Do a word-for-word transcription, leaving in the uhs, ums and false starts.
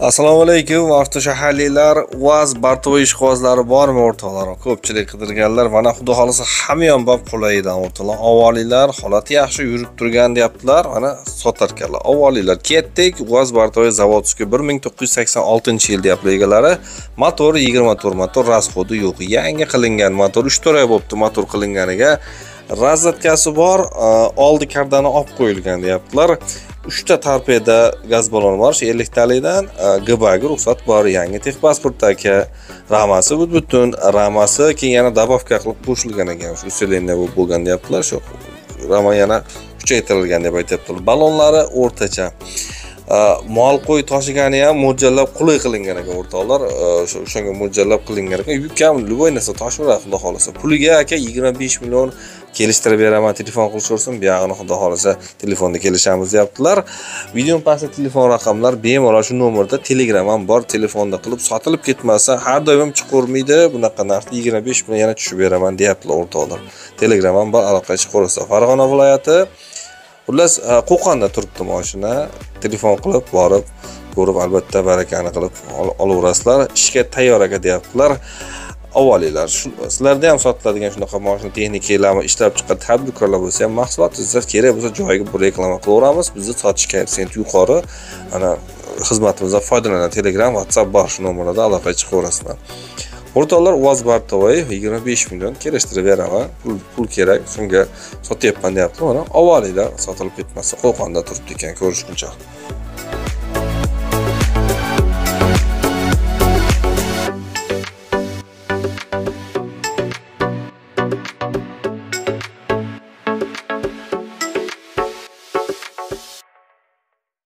Assalomu alaykum avtoshaharliklar. Vaz Bartova ishqibozlari bormi o'rtoqlar? Ko'pchilik qidirganlar, mana xudo xolisa hamyon bob qulaydan o'rtoqlar. Avvalilar holati yaxshi yurib turgan deyaptilar, mana sotarkanlar. Avvalilar ketdik, Vaz Bartova zavodskiy bir ming to'qqiz yuz sakson oltinchi yil deyapti egalari. Motori yigirma to'rt motor, rasxodi yo'q. Yangi qilingan motor uch to'rt oy bo'libdi motor qilinganiga. Razzatkasi bor, oldi kardani olib qo'yilgan deyaptilar. uchta torpeda gaz balloni bor, ellik talikdan G B A ga ruxsat bor, yangi texpasportdagi ramasi butun, ramasi keyin yana dabavka qilib qo'shilgan ekan, shu ustaleniya bo'lgan deyaptilar, shu rama yana kuchaytirilgan deb aytibdilar. Ballonlari o'rtacha. Mol qo'y toshigani ham mo'ljallab qulay qilingan ekan o'rtoqlar, o'shanga mo'ljallab qilingan ekan. Yuk ham любой narsa toshiradi xudo xolisa. Puliga aka yigirma besh million kelishtirib beraman, telefon qilishursin, bu yog'ini xudo xolisa telefonda kelishamiz deyaptilar. Video pastda telefon raqamlar bemalol shu nomerda, Telegram ham bor, telefonda qilib sotilib ketmasa, har doim chiqormaydi, bunaqa narxda yigirma besh million yana tushib beraman deyaptilar o'rtoqlar. Telegram ham bor, aloqaga chiqorsa. Farg'ona viloyati Xullas, Qo'qonda turibdi mashina. Telefon qilib, borib, ko'rib, albatta barakani qilib olaverasizlar. Ishga tayyor aka deyaptilar. Avvalilar, sizlarda ham sotiladigan shunaqa mashina texnikalarni ishlab chiqqan tadbirkorlar bo'lsa ham, mahsulotingiz kerak bo'lsa joyiga bir reklama qilaveramiz. Bizni sotish koeffitsiyenti yuqori. Ana xizmatimizdan foydalanadi. Telegram, WhatsApp bor, shu nomerlarda aloqaga chiqaverasizlar. O'rtoqlar, Vaz Bartova yigirma besh million kelishtirib beraman. Pul pul kerak, shunga sotyapman deyapti. Mana avvalilar sotilib ketmasa, Qo'qonda turibdi ekan, ko'rishguncha.